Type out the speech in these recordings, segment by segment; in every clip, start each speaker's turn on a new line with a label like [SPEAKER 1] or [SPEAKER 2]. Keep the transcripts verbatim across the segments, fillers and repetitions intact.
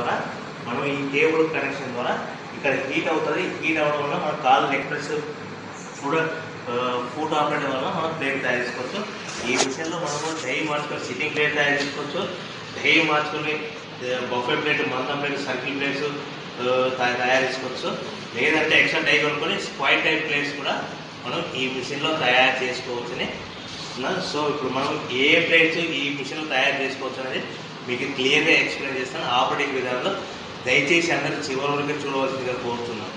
[SPEAKER 1] ద్వారా మనం ఈ కేబుల్ కనెక్షన్ ద్వారా ఇక్కడ హీట్ అవుతుంది. హీట్ అవ్వడం వల్ల మన కాల్ leg press foot foot operate వల్ల మనం ప్లేట్ తయారు చేసుకోవచ్చు. ఈ విషయంలో మనము డై మార్చుకొని సిట్టింగ్ ప్లేట్ తయారు చేసుకోవచ్చు. డై మార్చుకొని బఫే ప్లేట్, మందం ప్లేట్, సర్కిల్ ప్లేట్స్ తయారు చేసుకోవచ్చు. లేదంటే ఎక్స్ట్రా డై కొనుక్కొని స్క్వైర్ టైప్ ప్లేట్స్ కూడా మనం ఈ మిషన్లో తయారు చేసుకోవచ్చని. సో ఇప్పుడు మనం ఏ ప్లేట్స్ ఈ మిషన్లో తయారు చేసుకోవచ్చు అనేది మీకు క్లియర్గా ఎక్స్ప్లెయిన్ చేస్తాను ఆపరేటింగ్ విధానంలో. దయచేసి అందరూ చివరి వరకు చూడవలసిందిగా కోరుతున్నాను.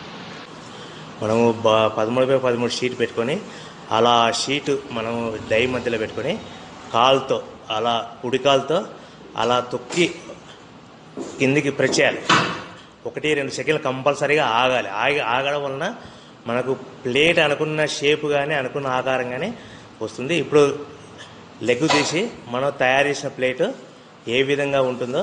[SPEAKER 1] మనము బ పదమూడు బై పదమూడు షీట్ పెట్టుకొని అలా షీట్ మనము డై మధ్యలో పెట్టుకొని కాలుతో అలా కుడి కాలుతో అలా తొక్కి కిందికి ప్రెస్ చేయాలి. ఒకటి రెండు సెకండ్లు కంపల్సరీగా ఆగాలి. ఆగి ఆగడం వలన మనకు ప్లేట్ అనుకున్న షేప్ కానీ అనుకున్న ఆకారం కానీ వస్తుంది. ఇప్పుడు లెగ్ తీసి మనం తయారు చేసిన ప్లేట్ ఏ విధంగా ఉంటుందో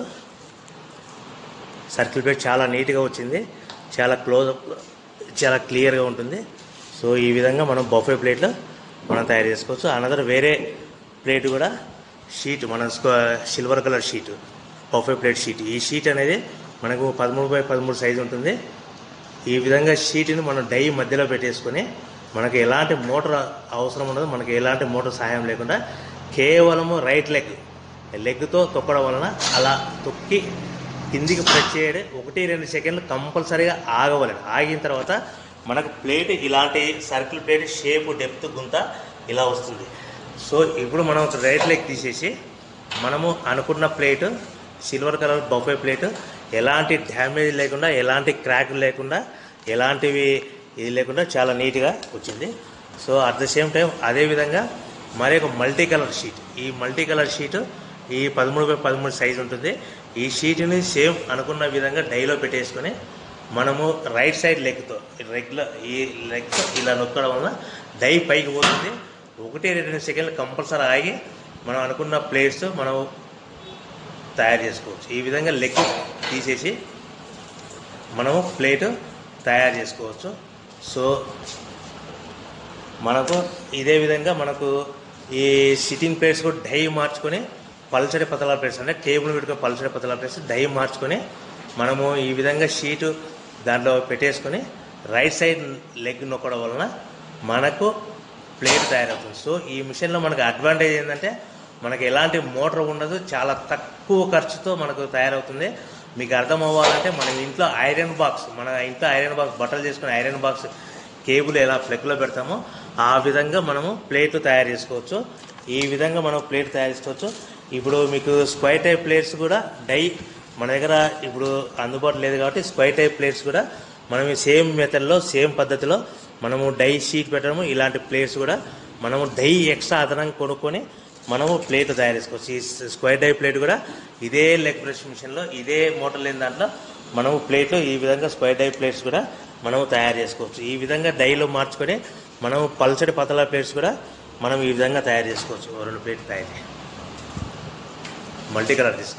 [SPEAKER 1] సర్కిల్ ప్లేట్ చాలా నీట్గా వచ్చింది, చాలా క్లోజ్ చాలా క్లియర్గా ఉంటుంది. సో ఈ విధంగా మనం బఫే ప్లేట్లు మనం తయారు చేసుకోవచ్చు. అనదర్ వేరే ప్లేట్ కూడా షీట్ మన silver colour sheet buffet plate sheet. ఈ షీట్ అనేది మనకు పదమూడు బై పదమూడు సైజు ఉంటుంది. ఈ విధంగా షీట్ని మనం డై మధ్యలో పెట్టేసుకొని మనకి ఎలాంటి మోటార్ అవసరం ఉండదు. మనకి ఎలాంటి మోటార్ సహాయం లేకుండా కేవలము రైట్ లెగ్ లెగ్తో తొక్కడం వలన అలా తొక్కి కిందికి ప్రెస్ చేయడం ఒకటి రెండు సెకండ్లు కంపల్సరీగా ఆగవలేదు. ఆగిన తర్వాత మనకు ప్లేట్ ఇలాంటి సర్కిల్ ప్లేట్ షేపు డెప్త్ గుంత ఇలా వస్తుంది. సో ఇప్పుడు మనం రైట్ లెగ్ తీసేసి మనము అనుకున్న plate silver colour buffet plate ఎలాంటి డ్యామేజ్ లేకుండా, ఎలాంటి క్రాక్ లేకుండా, ఎలాంటివి ఇది లేకుండా చాలా నీట్గా వచ్చింది. So at the same time అదేవిధంగా మరి ఒక మల్టీ కలర్ షీట్, ఈ మల్టీ కలర్ షీటు ఈ పదమూడు బై పదమూడు సైజు ఉంటుంది. ఈ షీట్ని సేమ్ అనుకున్న విధంగా డైలో పెట్టేసుకొని మనము రైట్ సైడ్ లెగ్తో రెగ్యులర్ ఈ లెగ్తో ఇలా నొక్కడం వల్ల డై పైకి పోతుంది. ఒకటి రెండు సెకండ్లు కంపల్సరీ ఆగి మనం అనుకున్న ప్లేట్స్ మనం తయారు చేసుకోవచ్చు. ఈ విధంగా లెగ్ తీసేసి మనము ప్లేటు తయారు చేసుకోవచ్చు. సో మనకు ఇదే విధంగా మనకు ఈ సిట్టింగ్ ప్లేట్స్ కూడా డై మార్చుకొని పల్చడి పతలా ప్లేట్స్ అంటే టేబుల్ పెట్టుకుని పల్చడి పతలా ప్లేట్స్ డై మార్చుకొని మనము ఈ విధంగా షీటు దాంట్లో పెట్టేసుకొని రైట్ సైడ్ లెగ్ నొక్కడం వలన మనకు ప్లేట్ తయారవుతుంది. సో ఈ మిషన్లో మనకు అడ్వాంటేజ్ ఏంటంటే మనకు ఎలాంటి మోటార్ ఉండదు, చాలా తక్కువ ఖర్చుతో మనకు తయారవుతుంది. మీకు అర్థం అవ్వాలంటే మనం ఇంట్లో ఐరన్ బాక్స్ మన ఇంట్లో ఐరన్ బాక్స్ బట్టలు చేసుకుని ఐరన్ బాక్స్ కేబుల్ ఎలా ప్లగ్లో పెడతామో ఆ విధంగా మనము ప్లేట్లు తయారు చేసుకోవచ్చు. ఈ విధంగా మనం ప్లేట్ తయారు చేసుకోవచ్చు. ఇప్పుడు మీకు స్క్వైర్ టైప్ ప్లేట్స్ కూడా డై మన దగ్గర ఇప్పుడు అందుబాటులో లేదు కాబట్టి స్క్వైర్ టైప్ ప్లేట్స్ కూడా మనం సేమ్ మెథడ్లో సేమ్ పద్ధతిలో మనము డై షీట్ పెట్టడము ఇలాంటి ప్లేట్స్ కూడా మనము డై ఎక్స్ట్రా అదనంగా కొనుక్కొని మనము ప్లేట్ తయారు చేసుకోవచ్చు. ఈ స్క్వైర్ డై ప్లేట్ కూడా ఇదే లెగ్ ప్రెస్ మిషన్లో ఇదే మోటార్ లేని దాంట్లో మనము ప్లేట్లు ఈ విధంగా స్క్వైర్ డై ప్లేట్స్ కూడా మనము తయారు చేసుకోవచ్చు. ఈ విధంగా డైలో మార్చుకొని మనము పల్చడి పతలా ప్లేట్స్ కూడా మనం ఈ విధంగా తయారు చేసుకోవచ్చు. రెండు ప్లేట్ తయారు మల్టీ కలర్ తీసుకో.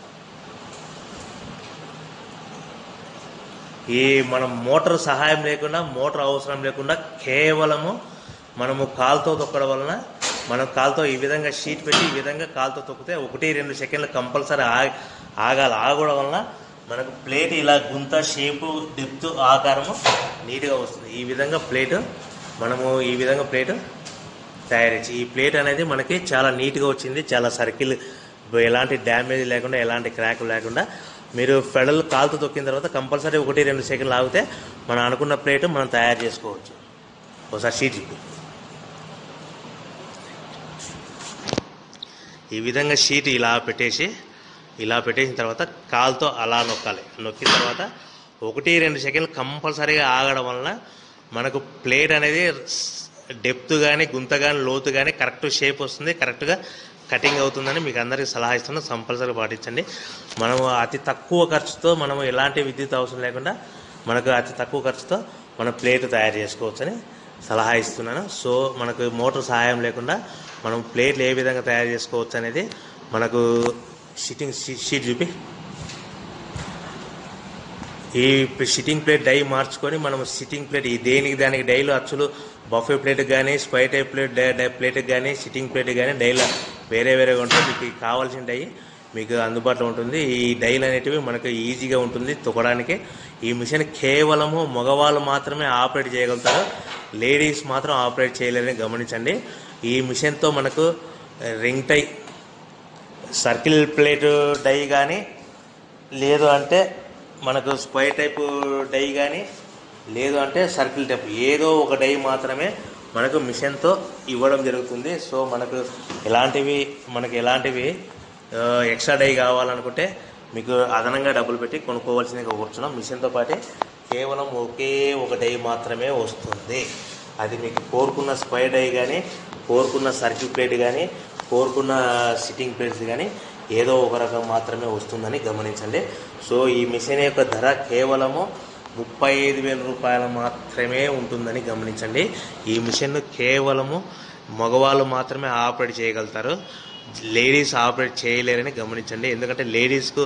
[SPEAKER 1] ఈ మనం మోటార్ సహాయం లేకుండా మోటార్ అవసరం లేకుండా కేవలము మనము కాలుతో తొక్కడం వలన మనం కాలుతో ఈ విధంగా షీట్ పెట్టి ఈ విధంగా కాలుతో తొక్కితే ఒకటి రెండు సెకండ్లు కంపల్సరీ ఆగి ఆగాలి. ఆగడం వలన మనకు ప్లేట్ ఇలా గుంత షేపు డెప్త్ ఆకారము నీట్గా వస్తుంది. ఈ విధంగా ప్లేటు మనము ఈ విధంగా ప్లేటు తయారు చేసి ఈ ప్లేట్ అనేది మనకి చాలా నీట్గా వచ్చింది. చాలా సర్కిల్ ఎలాంటి డ్యామేజ్ లేకుండా ఎలాంటి క్రాక్ లేకుండా మీరు ఫెడల్ కాలుతో తొక్కిన తర్వాత కంపల్సరీ ఒకటి రెండు సెకండ్లు ఆగితే మనం అనుకున్న ప్లేట్ మనం తయారు చేసుకోవచ్చు. ఒకసారి షీట్ చెప్పి ఈ విధంగా షీట్ ఇలా పెట్టేసి ఇలా పెట్టేసిన తర్వాత కాలుతో అలా నొక్కాలి. నొక్కిన తర్వాత ఒకటి రెండు సెకండ్లు కంపల్సరీగా ఆగడం వలన మనకు ప్లేట్ అనేది డెప్త్ కానీ గుంత కానీ లోతు కానీ కరెక్ట్ షేప్ వస్తుంది, కరెక్ట్గా కటింగ్ అవుతుందని మీకు అందరికీ సలహా ఇస్తున్నాను. కంపల్సరీ పాటించండి. మనము అతి తక్కువ ఖర్చుతో మనము ఎలాంటి విద్యుత్ అవసరం లేకుండా మనకు అతి తక్కువ ఖర్చుతో మనం ప్లేట్ తయారు చేసుకోవచ్చని సలహా ఇస్తున్నాను. సో మనకు మోటార్ సహాయం లేకుండా మనం ప్లేట్లు ఏ విధంగా తయారు చేసుకోవచ్చు అనేది మనకు సిట్టింగ్ షీట్ చూపి ఈ సిట్టింగ్ ప్లేట్ డై మార్చుకొని మనం సిట్టింగ్ ప్లేట్ ఈ దేనికి దానికి డైలు అచ్చులు బఫే ప్లేట్కి కానీ స్క్వైర్ టైప్ ప్లేట్ డై ప్లేట్కి కానీ సిట్టింగ్ ప్లేట్కి కానీ డైలో వేరే వేరేగా ఉంటాయి. మీకు కావాల్సిన డై మీకు అందుబాటులో ఉంటుంది. ఈ డైలు అనేటివి మనకు ఈజీగా ఉంటుంది తొక్కడానికి. ఈ మిషన్ కేవలము మగవాళ్ళు మాత్రమే ఆపరేట్ చేయగలుగుతారు, లేడీస్ మాత్రం ఆపరేట్ చేయలేరని గమనించండి. ఈ మిషన్తో మనకు ring tie, circle plate die కానీ, లేదు అంటే మనకు స్క్వైర్ టైపు డై కానీ, లేదు అంటే సర్కిల్ టైప్ ఏదో ఒక డై మాత్రమే మనకు మిషన్తో ఇవ్వడం జరుగుతుంది. సో మనకు ఎలాంటివి మనకు ఎలాంటివి ఎక్స్ట్రా డై కావాలనుకుంటే మీకు అదనంగా డబ్బులు పెట్టి కొనుక్కోవాల్సిందిగా కూర్చున్నాం. మిషన్తో పాటు కేవలం ఒకే ఒక డై మాత్రమే వస్తుంది. అది మీకు కోరుకున్న స్క్వైర్ డై కానీ, కోరుకున్న సర్కిల్ ప్లేట్ కానీ, కోరుకున్న సిట్టింగ్ ప్లేట్స్ కానీ ఏదో ఒక రకం మాత్రమే వస్తుందని గమనించండి. సో ఈ మిషన్ యొక్క ధర కేవలము ముప్పై ఐదు వేల రూపాయలు మాత్రమే ఉంటుందని గమనించండి. ఈ మిషన్ కేవలము మగవాళ్ళు మాత్రమే ఆపరేట్ చేయగలుగుతారు, లేడీస్ ఆపరేట్ చేయలేరని గమనించండి. ఎందుకంటే లేడీస్కు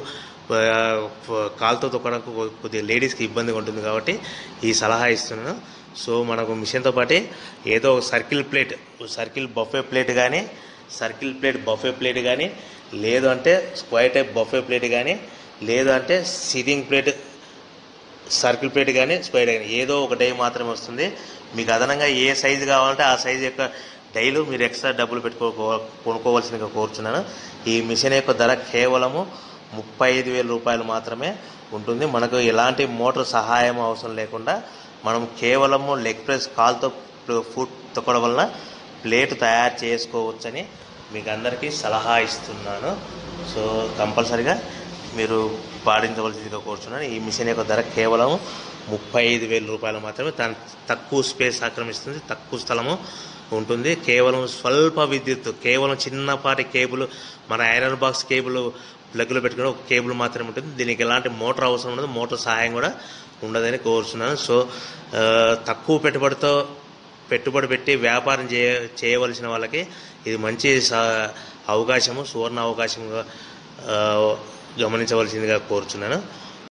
[SPEAKER 1] కాలుతో తొక్కడానికి కొద్దిగా లేడీస్కి ఇబ్బందిగా ఉంటుంది కాబట్టి ఈ సలహా ఇస్తున్నాను. సో మనకు మిషన్తో పాటు ఏదో ఒక circle plate, circle buffet plate కానీ, సర్కిల్ ప్లేట్ బఫే ప్లేట్ కానీ, లేదు అంటే స్క్వైర్ టైప్ బఫే ప్లేట్ కానీ, లేదు అంటే సిట్టింగ్ ప్లేట్ సర్కిల్ ప్లేట్ కానీ, స్క్వైర్ కానీ ఏదో ఒక డై మాత్రమే వస్తుంది. మీకు అదనంగా ఏ సైజు కావాలంటే ఆ సైజు యొక్క డైలు మీరు ఎక్స్ట్రా డబ్బులు పెట్టుకో కొనుక్కోవాల్సిందిగా కోరుచున్నాను. ఈ మిషన్ యొక్క ధర కేవలము ముప్పై ఐదు వేల రూపాయలు మాత్రమే ఉంటుంది. మనకు ఎలాంటి మోటార్ సహాయం అవసరం లేకుండా మనం కేవలము లెగ్ ప్రెస్ కాల్తో ఫుట్ తొక్కడం వలన ప్లేట్ తయారు చేసుకోవచ్చని మీకు అందరికీ సలహా ఇస్తున్నాను. సో కంపల్సరిగా మీరు పాటించవలసిందిగా కోరుచున్నాను. ఈ మిషన్ యొక్క ధర కేవలం ముప్పై ఐదు వేల రూపాయలు మాత్రమే. దాని తక్కువ స్పేస్ ఆక్రమిస్తుంది, తక్కువ స్థలము ఉంటుంది. కేవలం స్వల్ప విద్యుత్, కేవలం చిన్నపాటి కేబుల్, మన ఐరన్ బాక్స్ కేబుల్ ప్లగ్లో పెట్టుకుని ఒక కేబుల్ మాత్రమే ఉంటుంది. దీనికి ఎలాంటి మోటార్ అవసరం ఉండదు, మోటార్ సహాయం కూడా ఉండదని కోరుచున్నాను. సో తక్కువ పెట్టుబడితో పెట్టుబడి పెట్టి వ్యాపారం చేయ చేయవలసిన వాళ్ళకి ఇది మంచి అవకాశము, సువర్ణ అవకాశంగా గమనించవలసిందిగా కోరుచున్నాను.